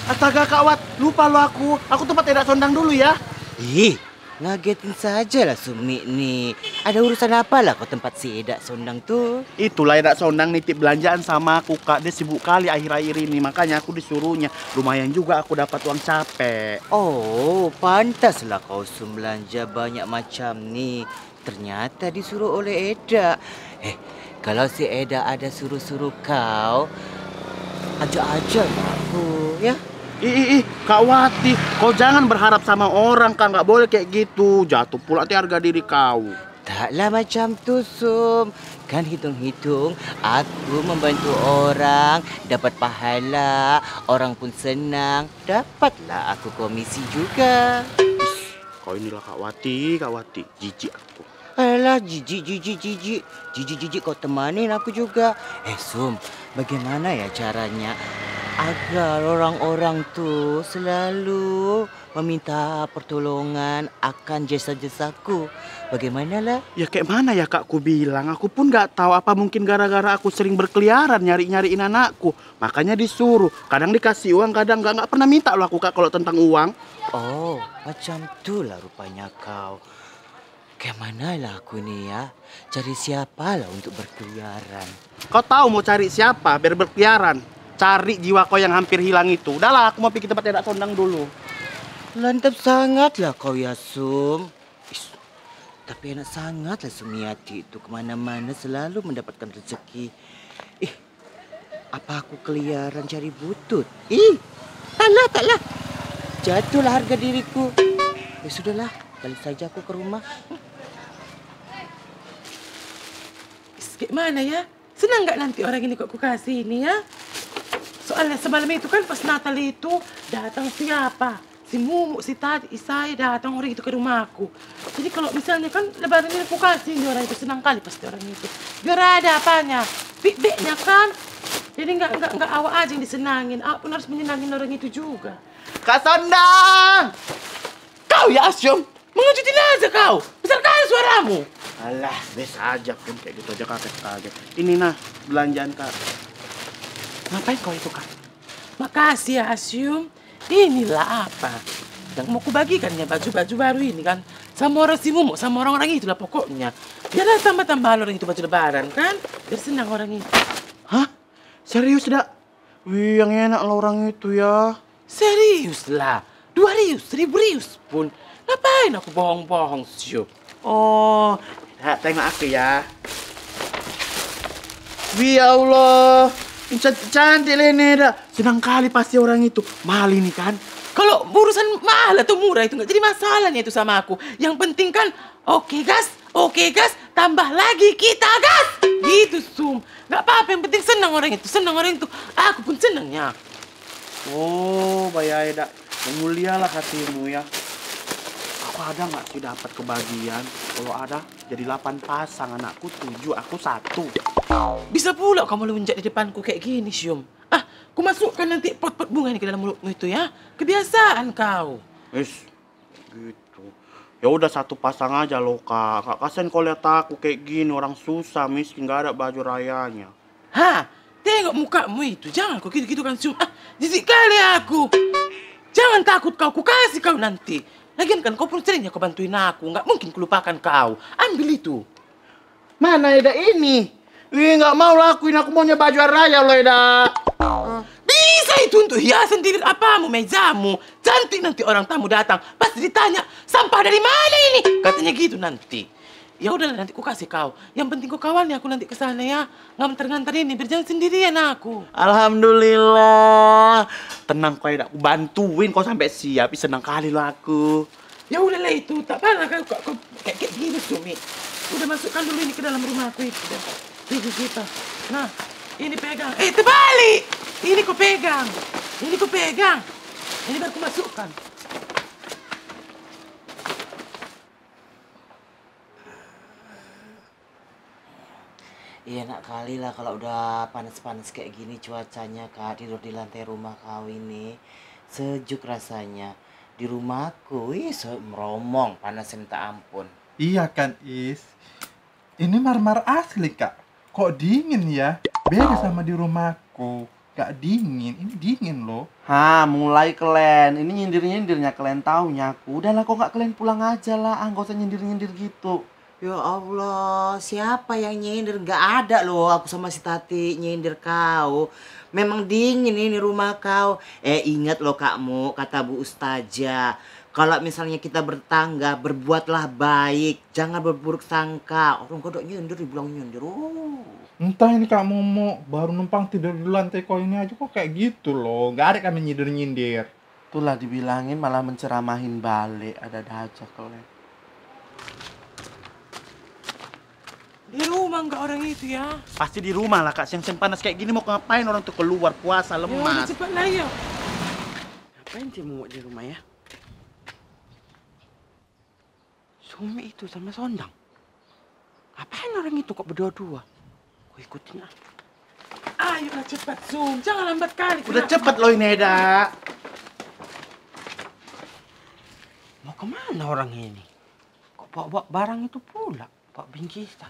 Astaga Kak Wat, lupa lo aku. Aku tempat edak sondang dulu ya. Ih, ngagetin saja lah Sumi nih. Ada urusan apa lah kau tempat si Edak Sondang tuh? Itulah edak sondang nitip belanjaan sama aku Kak. Dia sibuk kali akhir-akhir ini, makanya aku disuruhnya. Lumayan juga aku dapat uang capek. Oh, pantaslah kau belanja banyak macam nih. Ternyata disuruh oleh Eda. Kalau si Eda ada suruh-suruh kau, ajak-ajak aku ya. Kak Wati, kau jangan berharap sama orang Kak, nggak boleh kayak gitu. Jatuh pula nanti harga diri kau. Taklah macam tu, Sum. Kan hitung-hitung aku membantu orang, dapat pahala, orang pun senang, dapatlah aku komisi juga. Kau inilah Kak Wati, jijik aku. Alah, jijik kau temanin aku juga. Sum, bagaimana ya caranya agar orang-orang tuh selalu meminta pertolongan akan jasa-jasaku? Bagaimana lah? Ya kayak mana ya Kak ku bilang, aku pun nggak tahu apa mungkin gara-gara aku sering berkeliaran nyariin anakku. Makanya disuruh, kadang dikasih uang, kadang nggak pernah minta loh aku Kak kalau tentang uang. Oh, macam tu lah rupanya kau. Kayak mana lah aku nih ya? Cari siapa lah untuk berkeliaran? Kau tahu mau cari siapa biar berkeliaran? Cari jiwa kau yang hampir hilang itu. Udahlah, aku mau pergi tempat edak sondang dulu. Lantap sangat lah kau ya, Sum. Tapi enak sangat lah Sumiati itu. Kemana-mana selalu mendapatkan rezeki. Apa aku keliaran cari butut? Taklah. Jatuhlah harga diriku. Ya sudahlah, balik saja aku ke rumah. Gimana ya? Senang nggak nanti orang ini kok aku kasih ini ya? Soalnya semalam itu kan pas Natal itu datang siapa? Si Mumu, si Tadi, Isai datang orang itu ke rumahku. Jadi kalau misalnya kan lebaran ini aku kasih ini orang itu senang kali pasti orang itu. Biar ada apanya, big-bignya kan. Jadi nggak awak aja yang disenangin, awak pun harus menyenangin orang itu juga. Kak Sondang! Kau ya Asyum, mengejutin aja kau. Besar kali suaramu. Alah, biasa aja pun kayak gitu aja kaget. Ini nah, belanjaan Kak. Ngapain kau itu Kak? Makasih ya Asyum. Inilah apa yang mau kubagikan ya baju-baju baru ini kan. Sama orang si Mumu, sama orang-orang itulah pokoknya. Biarlah tambah-tambahan orang itu baju lebaran kan. Biar senang orang itu. Hah? Serius dak? Wih, yang enak lah orang itu ya. Serius lah. 2 rius, 1.000 pun. Ngapain aku bohong-bohong Syuk? Oh, tengok aku ya. Wih, ya Allah. Cantik ini dah. Senang kali pasti orang itu. Mahal ini kan? Kalau urusan mahal atau murah itu nggak jadi masalahnya itu sama aku. Yang penting kan oke gas, tambah lagi kita gas. Gitu Sum. Nggak apa-apa, yang penting senang orang itu. Aku pun senangnya. Oh, bayar dak. Mulialah hatimu ya. Aku ada nggak sih dapat kebagian? Kalau ada, jadi 8 pasang. Anakku 7, aku 1. Bisa pula kamu lunjak di depanku kayak gini, Syum. Ku masukkan nanti pot-pot bunga ini ke dalam mulutmu itu ya. Kebiasaan kau. Gitu. Ya udah 1 pasang aja loh Kak. Kak kasian kau lihat aku kayak gini, orang susah, miskin, nggak ada baju rayanya. Tengok mukamu itu. Jangan kau gitu-gitu kan, Syum. Jijik kali aku. Jangan takut kau, ku kasih kau nanti. Lagian kan kau pun seringnya kau bantuin aku. Nggak mungkin kulupakan kau. Ambil itu. Mana Eda ini? Wih, nggak mau lakuin, aku maunya baju raya loh Eda. Bisa itu untuk hiasan diri apamu, mejamu. Cantik nanti orang tamu datang. Pasti ditanya, sampah dari mana ini? Katanya gitu nanti. Ya udahlah nanti ku kasih kau. Yang penting kau kawannya aku nanti ke sana ya. Ngantar-ngantar ini, biar jangan sendirian aku. Alhamdulillah. Tenang kau Eda, aku bantuin kau sampai siap. Senang kali loh aku. Ya udahlah itu, tak pernah kau kayak gini Sumi. Udah masukkan dulu ini ke dalam rumah aku itu. Ini kita. Nah, ini pegang. Terbalik. Ini ku pegang. Ini baru ku masukkan. Iya enak kali lah kalau udah panas-panas kayak gini cuacanya Kak. Tidur di lantai rumah kau ini. Sejuk rasanya. Di rumahku, meromong panasnya minta ampun. Iya kan Is. Ini marmer asli Kak. Kok dingin ya? Beda sama di rumahku. Gak dingin, ini dingin loh. Mulai kalian. Ini nyindir-nyindirnya kalian taunya aku. Udahlah kok nggak kalian pulang aja lah. Nggak usah nyindir-nyindir gitu. Ya Allah, siapa yang nyindir? Gak ada loh, aku sama si Tati nyindir kau. Memang dingin ini rumah kau. Ingat loh kakmu, kata Bu Ustazah. Kalau misalnya kita bertangga, berbuatlah baik. Jangan berburuk sangka. Orang kodok nyindir, dibilang nyindir. Entah ini Kak Momo, baru numpang tidur di lantai kau ini aja kok kayak gitu loh. Gak ada kami nyindir-nyindir. Itulah dibilangin malah menceramahin balik. Ada aja kalian. Di rumah enggak orang itu ya? Pasti di rumah lah kak. Siang-siang panas kayak gini mau ngapain orang tuh keluar puasa Ya, lemas. cepat lah ya. Ngapain dia mau di rumah ya? Sumi itu sama Sondang. Ngapain orang itu kok berdua-dua? Gue ikutin ah. Ayolah cepat Zoom, jangan lambat kali. Udah cepet loh ini Eda. Mau kemana orang ini? Kok bawa barang itu pula? Bawa bingkisan.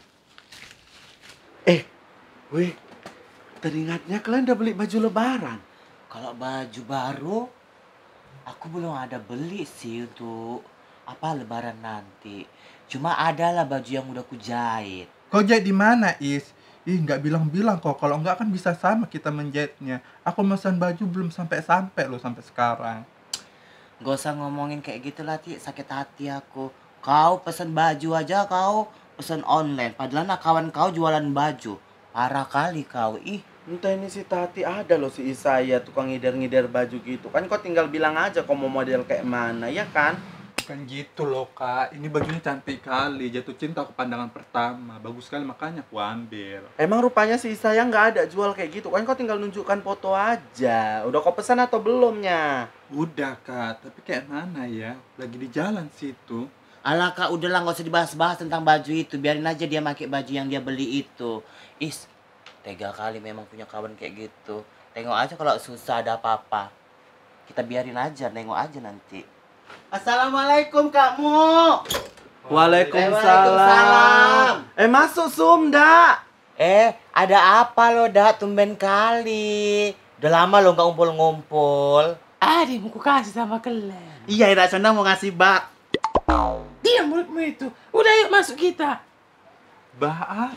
Weh, teringatnya kalian udah beli baju lebaran. Kalau baju baru, aku belum ada beli sih untuk apa lebaran nanti. Cuma adalah baju yang udah kujahit. Kau jahit di mana, Is? Ih, nggak bilang-bilang kok. Kalau nggak kan bisa sama kita menjahitnya. Aku pesan baju belum sampai loh sampai sekarang. Gak usah ngomongin kayak gitu lah, Ti. Sakit hati aku. Kau pesen baju aja, kau pesen online. Padahal kawan kau jualan baju. Parah kali kau, ih. Entah ini si Tati ada loh si Isaya tukang ngider-ngider baju gitu. Kan kau tinggal bilang aja kau mau model kayak mana, ya kan? Bukan gitu loh, Kak. Ini bajunya cantik kali. Jatuh cinta aku pandangan pertama. Bagus sekali makanya aku ambil. Emang rupanya si Isaya nggak ada jual kayak gitu. Kan kau tinggal nunjukkan foto aja. Udah kau pesan atau belumnya? Udah, Kak. Tapi kayak mana ya? Lagi di jalan situ. Alah kak, udahlah gak usah dibahas-bahas tentang baju itu. Biarin aja dia pakai baju yang dia beli itu. Is, tega kali memang punya kawan kayak gitu. Tengok aja kalau susah ada apa-apa. Kita biarin aja, nengok aja nanti. Assalamualaikum kakmu. Waalaikumsalam. Masuk Sumda. Ada apa lo dak tumben kali. Udah lama lo gak ngumpul-ngumpul. Ada yang mau ku kasih sama kalian. Iya, Ida Sondang mau ngasih bak. Diam mulutmu itu. Udah yuk masuk kita. Bah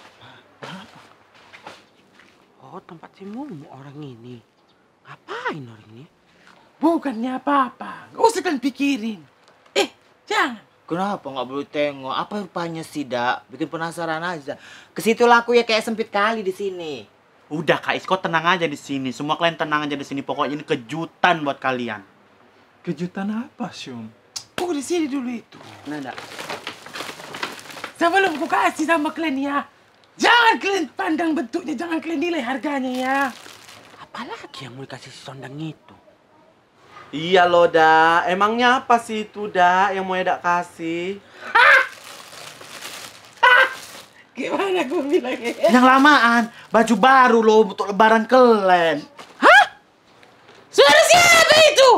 Oh, tempat si Mumu orang ini. Ngapain orang ini? Bukannya apa-apa. Gak usah kalian pikirin. Jangan. Kenapa nggak boleh tengok? Apa rupanya sih, Dak? Bikin penasaran aja. Kesitulah aku ya kayak sempit kali di sini. Udah Kak Is, kau tenang aja di sini. Semua kalian tenang aja di sini. Pokoknya ini kejutan buat kalian. kejutan apa, Syum? Tunggu di sini dulu itu. Nada. Sebelum ku kasih sama kalian ya. Jangan kalian pandang bentuknya, jangan kalian nilai harganya ya. Apalagi yang mau dikasih si Sondang itu? Iya loh, Da. Emangnya apa sih itu, Da, yang mau Eda kasih? Gimana gue bilangnya? Yang lamaan. Baju baru loh untuk lebaran kalian. Suara siapa itu?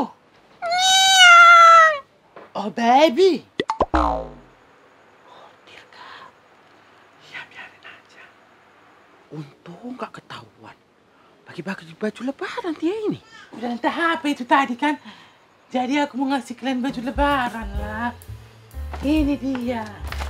Oh baby. Ya biarin aja. Untung nggak ketahuan. Bagi-bagi baju lebaran dia ini. Udah entah apa itu tadi kan. Jadi aku mau ngasih kalian baju lebaran lah. Ini dia.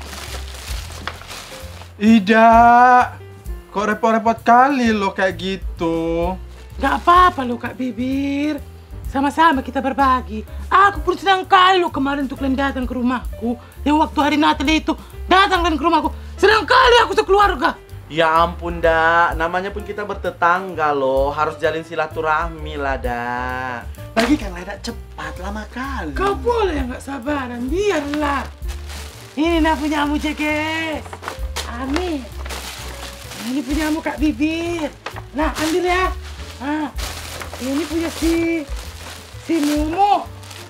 Ida, kok repot-repot kali lo kayak gitu. Gak apa-apa lo Kak Bibir. Sama-sama kita berbagi. Aku pun senang kali lo kemarin tuh kalian datang ke rumahku. Yang waktu hari Natal itu datang kalian ke rumahku. Senang kali aku sekeluarga. Ya ampun, Da. Namanya pun kita bertetangga loh. Harus jalin silaturahmi lah, Da. Bagikan lah, Da. Cepat, lama kali. Kau boleh yang gak sabaran, biarlah. Ini nah punyamu, Jekes. Amin. Ini punyamu Kak Bibir. Nah, ambil ya. Ah, ini punya si Mumu.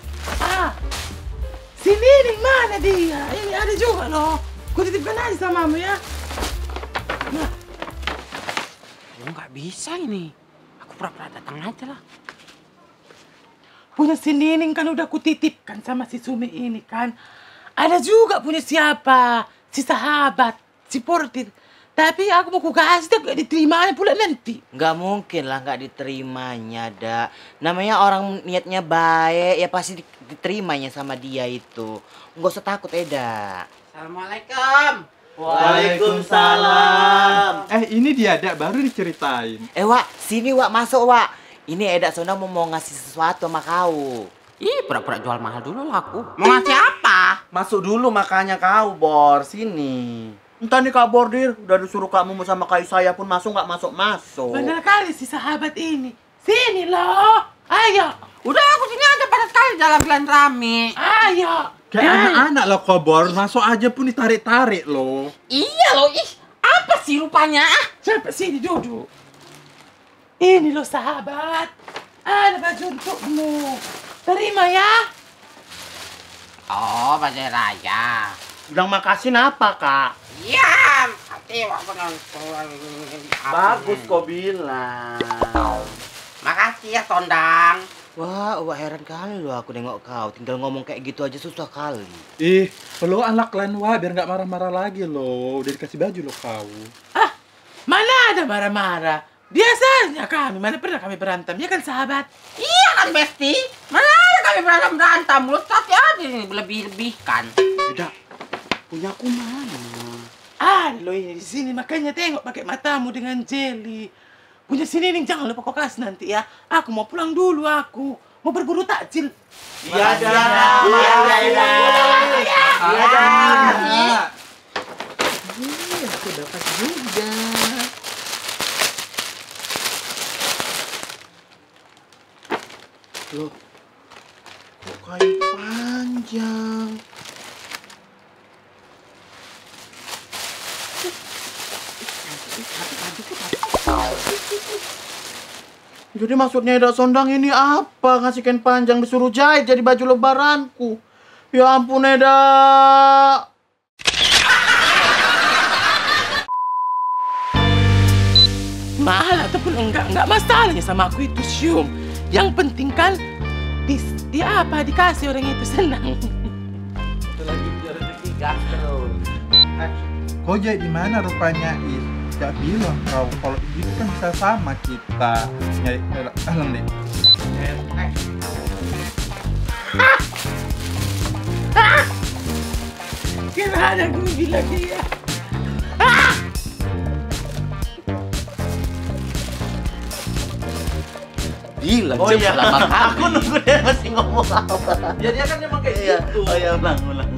Si Nining mana dia? Ini ada juga loh. Ku titipkan aja samamu ya. Nah, Oh nggak bisa ini. Aku pura-pura datang aja lah. punya si Nining kan udah kutitipkan sama si Sumi ini kan. Ada juga punya siapa? Si sahabat, si Portir. Tapi aku mau kukasih, tapi gak diterimanya pula nanti. Nggak mungkin lah nggak diterimanya, dak. Namanya orang niatnya baik, ya pasti diterimanya sama dia itu. Nggak usah takut, Eda. Assalamualaikum. Waalaikumsalam. Ini dia, Dak, baru diceritain. Wak, sini Wak, masuk Wak. Ini Eda Sondang mau ngasih sesuatu sama kau. Ih, pura-pura jual mahal dulu lah aku. Mau ngasih apa? Masuk dulu makanya kau, Bor. Sini. Entah nih Kak Bordir, udah disuruh kamu sama Kak saya pun masuk nggak masuk-masuk. Benar kali si sahabat ini. Sini loh. Ayo. Udah aku sini aja pada sekali jalan-jalan rame. Ayo. Kayak anak-anak loh, Kobor. Masuk aja pun ditarik-tarik loh. Iya loh, ih. Apa sih rupanya? Cepat sini duduk. Ini loh sahabat. Ada baju untukmu. Terima ya. Oh, baju raya. Bilang makasih apa, Kak? Iya, hati aku nonton. Bagus kok bilang. Makasih ya, Sondang. Wah, heran kali loh aku nengok kau. Tinggal ngomong kayak gitu aja susah kali. Perlu anak lain, Wak, biar nggak marah-marah lagi loh. Udah dikasih baju loh kau. Mana ada marah-marah. Biasanya kami, mana pernah kami berantem. Ya kan sahabat? Iya kan, Besti? Mana ada kami berantem. Mulut hati aja ini lebih-lebihkan. Tidak. Punya aku mana? Loh ini di sini makanya tengok pakai matamu dengan jeli. Punya sini nih jangan lupa kau kasih nanti ya. Aku mau pulang dulu aku. Mau berburu takjil. Iya, dah. Aku dapat juga. Loh, kok kayu panjang? Jadi maksudnya Eda Sondang ini apa? Ngasih kain panjang disuruh jahit jadi baju lebaranku. Ya ampun, Eda. Mahal ataupun enggak masalahnya sama aku itu Syum. Yang penting kan dikasih orang itu senang. Kau jadi di mana rupanya, Is? Gak bilang kau kalau itu kan bisa sama kita. Nyari alam deh. Gimana gue bilang dia? Bilang Oh iya, lama kali. aku nunggu dia masih ngomong apa. Ya dia kan emang kayak Iya, gitu. oh iya, ulang.